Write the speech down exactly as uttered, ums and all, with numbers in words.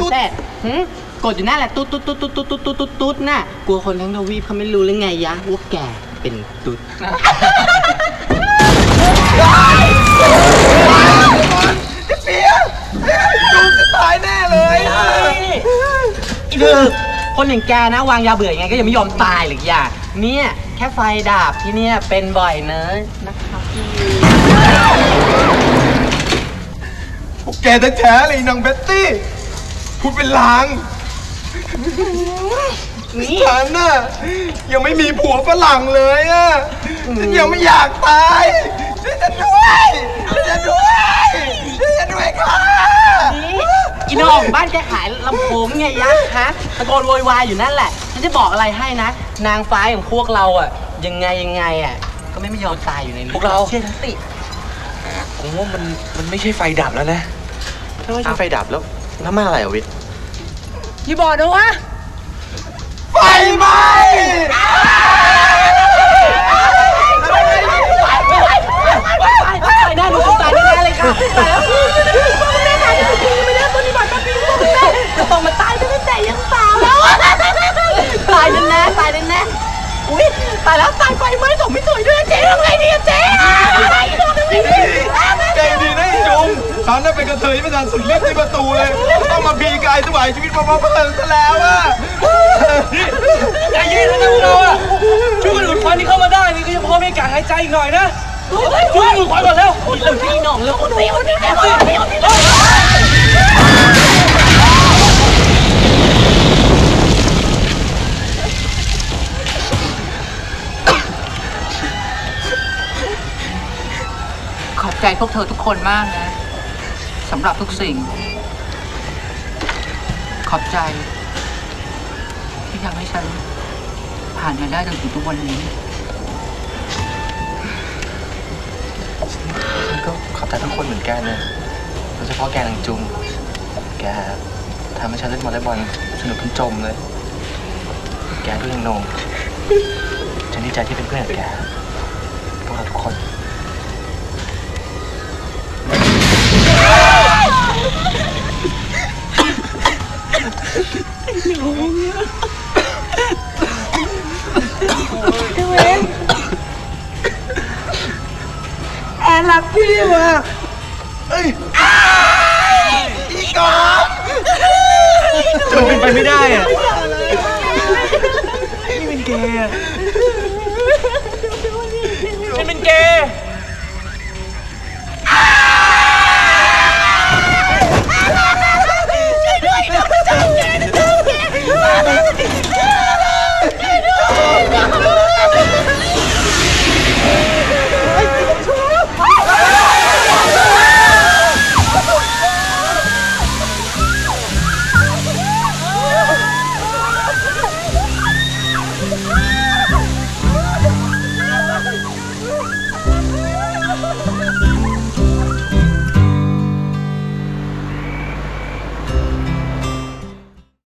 เสร็จกดอยู่นั่นแหละตุ๊ดตุ๊ดตุ๊ดตุ๊ดตุ๊ดตุ๊ดตุ๊ดตุ๊ดน่ะกลัวคนทั้งทวีปเขาไม่รู้หรือไงยะว่าแกเป็นตุ๊ดเสียจุงจะตายแน่เลยอีเดือคนอย่างแกนะวางยาเบื่อยังไงก็ยังไม่ยอมตายหรืออย่าเนี่ยแค่ไฟดับที่เนี่ยเป็นบ่อยเนอะนะครับพวกแกแท้ๆเลยนางเบ็ตตี้พูดเป็นลางฉันน่ะยังไม่มีผัวฝรั่งเลยอ่ะฉันยังไม่อยากตายช่วยฉันด้วยช่วยฉันด้วยช่วยฉันด้วยค่ะอีน้องบ้านแกขายลำโพงไงยะฮะตะโกนโวยวายอยู่นั่นแหละฉันจะบอกอะไรให้นะนางฟ้าของพวกเราอ่ะยังไงยังไงอ่ะก็ไม่ไม่ยอมตายอยู่ในพวกเราเชื่อฉันสิผมว่ามันมันไม่ใช่ไฟดับแล้วนะถ้าไม่ใช่ไฟดับแล้วน้ำมันอะไรอ่ะวิทย์อย่าบอกนะวะไฟไหม้ตายแน่หนูตายแน่เลยค่ะตายแล้วคุณแม่ตายจริงๆไม่ได้ปฏิบัติมาปีพวกคุณแม่จะต้องมาตายตั้งแต่ยังสาวแล้วตายแน่ตายแน่อุ้ยตายแล้วตายไฟไหม้ส่งไม่สวยด้วยเจ๊ทำไงดีเจ๊ใจดีนะจุงฉันน่ะเป็นกระเทยไม่ทันสุดฤทธิ์ที่ประตูเลยต้องมาพีกายถวายชีวิตมาเพราะเพิ่งซะแล้วอ่ะใจเย็นนะพวกเราอ่ะช่วยกันดูดควันที่เข้ามาได้นี่ก็ยังพอมีอากาศหายใจอีกหน่อยนะช่วยดูดควันก่อนแล้วคนตีหน่องแล้วคนตีคนตีคนตีคนตีขอบใจพวกเธอทุกคนมากนะสำหรับทุกสิ่งขอบใจที่ทำให้ฉันผ่านมาได้จนถึงทุกวันนี้ฉันก็ขอบใจทุกคนเหมือนกันนะโดยเฉพาะแกนางจุงแกทำให้ฉันเล่นวอลเลย์บอลสนุกจนจมเลยแกด้วยยังโหน่งฉันดีใจที่เป็นเพื่อนกับแกพวกเราทุกคนแอนรักพี่ว่ะเอ้ยอีกอล์ฟมันเป็นไปไม่ได้อ่ะนี่เป็นเกย์ฉันเป็นเกย์เ